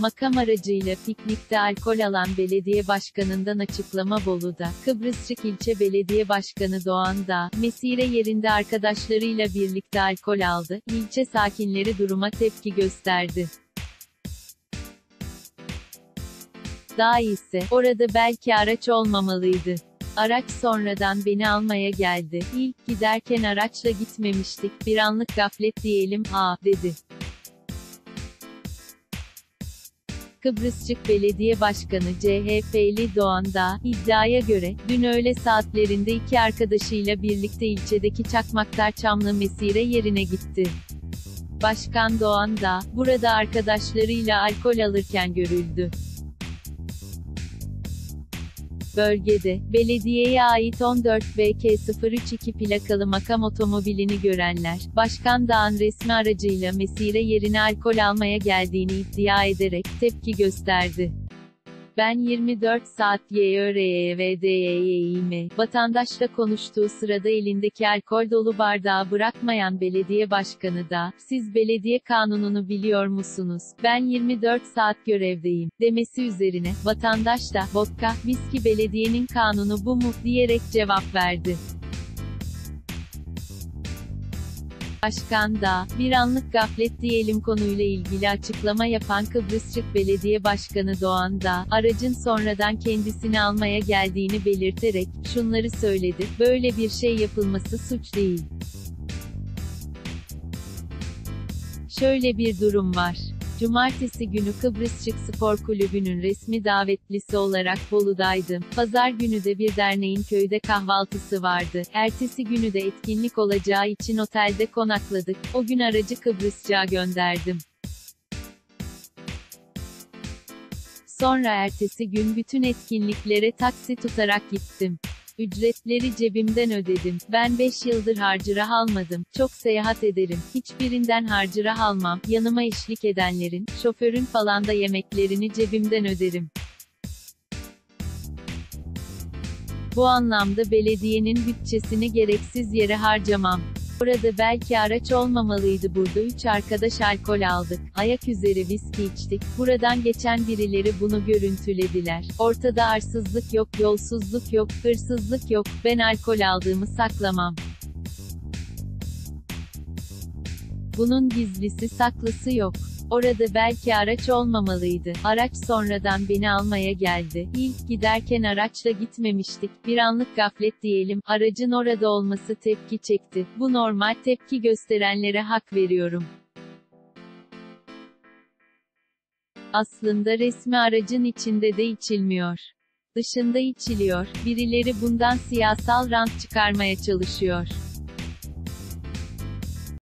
Makam aracıyla piknikte alkol alan belediye başkanından açıklama Bolu'da. Kıbrısçık İlçe Belediye Başkanı Doğan Dağ, mesire yerinde arkadaşlarıyla birlikte alkol aldı. İlçe sakinleri duruma tepki gösterdi. Dağ ise, orada belki araç olmamalıydı. Araç sonradan beni almaya geldi. İlk giderken araçla gitmemiştik, bir anlık gaflet diyelim, dedi. Kıbrısçık Belediye Başkanı CHP'li Doğan Dağ, iddiaya göre, dün öğle saatlerinde iki arkadaşıyla birlikte ilçedeki Çakmaktar Çamlı mesire yerine gitti. Başkan Doğan Dağ, burada arkadaşlarıyla alkol alırken görüldü. Bölgede, belediyeye ait 14 BK032 plakalı makam otomobilini görenler, Başkan Dağ'ın resmi aracıyla mesire yerine alkol almaya geldiğini iddia ederek, tepki gösterdi. Ben 24 saat YÖREVDYİM, vatandaşla konuştuğu sırada elindeki alkol dolu bardağı bırakmayan belediye başkanı da, siz belediye kanununu biliyor musunuz, ben 24 saat görevdeyim, demesi üzerine, vatandaş da, vodka, viski belediyenin kanunu bu mu, diyerek cevap verdi. Başkan Dağ, bir anlık gaflet diyelim konuyla ilgili açıklama yapan Kıbrısçık Belediye Başkanı Doğan Dağ, aracın sonradan kendisini almaya geldiğini belirterek, şunları söyledi, böyle bir şey yapılması suç değil. Şöyle bir durum var. Cumartesi günü Kıbrısçık Spor Kulübü'nün resmi davetlisi olarak Bolu'daydım. Pazar günü de bir derneğin köyde kahvaltısı vardı. Ertesi günü de etkinlik olacağı için otelde konakladık. O gün aracı Kıbrısçık'a gönderdim. Sonra ertesi gün bütün etkinliklere taksi tutarak gittim. Ücretleri cebimden ödedim. Ben 5 yıldır harcırah almadım. Çok seyahat ederim. Hiçbirinden harcırah almam. Yanıma eşlik edenlerin, şoförün falan da yemeklerini cebimden öderim. Bu anlamda belediyenin bütçesini gereksiz yere harcamam. Orada belki araç olmamalıydı. Burada 3 arkadaş alkol aldık. Ayak üzeri viski içtik. Buradan geçen birileri bunu görüntülediler. Ortada arsızlık yok, yolsuzluk yok, hırsızlık yok. Ben alkol aldığımı saklamam. Bunun gizlisi saklısı yok. Orada belki araç olmamalıydı. Araç sonradan beni almaya geldi. İlk giderken araçla gitmemiştik. Bir anlık gaflet diyelim. Aracın orada olması tepki çekti. Bu normal, tepki gösterenlere hak veriyorum. Aslında resmi aracın içinde de içilmiyor. Dışında içiliyor. Birileri bundan siyasal rant çıkarmaya çalışıyor.